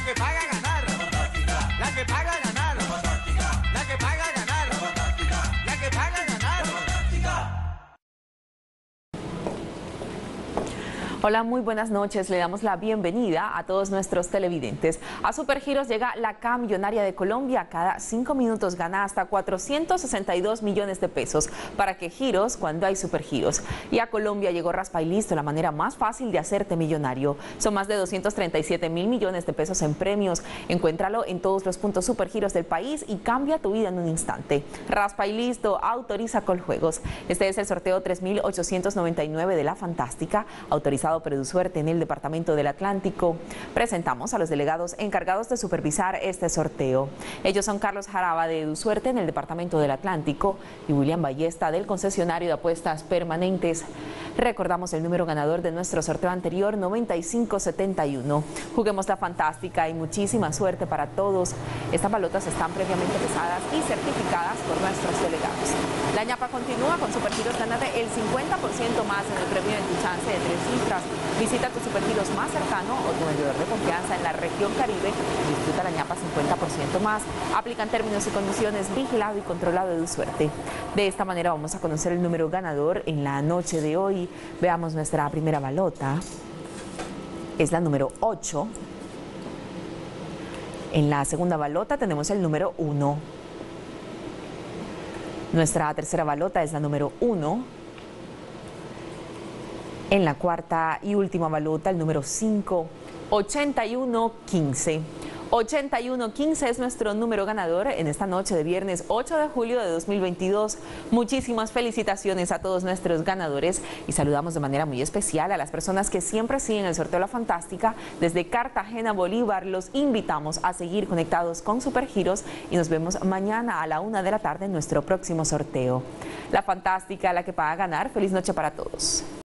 que paga ganar, la fantástica, la que paga ganar, la fantástica, la que paga ganar, la fantástica, la que paga ganar, la fantástica. Hola, muy buenas noches. Le damos la bienvenida a todos nuestros televidentes. A Supergiros llega la Caja Millonaria de Colombia. Cada 5 minutos gana hasta 462 millones de pesos. ¿Para qué giros cuando hay Supergiros? Y a Colombia llegó Raspa y Listo, la manera más fácil de hacerte millonario. Son más de 237 mil millones de pesos en premios. Encuéntralo en todos los puntos Supergiros del país y cambia tu vida en un instante. Raspa y Listo, autoriza Coljuegos. Este es el sorteo 3899 de La Fantástica, autorizado por EduSuerte en el Departamento del Atlántico. Presentamos a los delegados encargados de supervisar este sorteo. Ellos son Carlos Jaraba de EduSuerte en el Departamento del Atlántico y William Ballesta del concesionario de apuestas permanentes. Recordamos el número ganador de nuestro sorteo anterior, 9571. Juguemos La Fantástica y muchísima suerte para todos. Estas balotas están previamente pesadas y certificadas por nuestros delegados. La ñapa continúa con Supergiros. Gánate el 50% más en el premio de tu chance de 3 cifras. Visita tu Supergiros más cercano o tu vendedor de confianza en la región Caribe y disfruta la ñapa 50% más. Aplican términos y condiciones. Vigilado y controlado de EduSuerte. De esta manera vamos a conocer el número ganador en la noche de hoy. Veamos nuestra primera balota. Es la número 8. En la segunda balota tenemos el número 1. Nuestra tercera balota es la número 1. En la cuarta y última balota, el número 5, 8115. 8115 es nuestro número ganador en esta noche de viernes 8 de julio de 2022. Muchísimas felicitaciones a todos nuestros ganadores y saludamos de manera muy especial a las personas que siempre siguen el sorteo La Fantástica. Desde Cartagena, Bolívar, los invitamos a seguir conectados con Supergiros y nos vemos mañana a la 1 de la tarde en nuestro próximo sorteo. La Fantástica, la que paga ganar. Feliz noche para todos.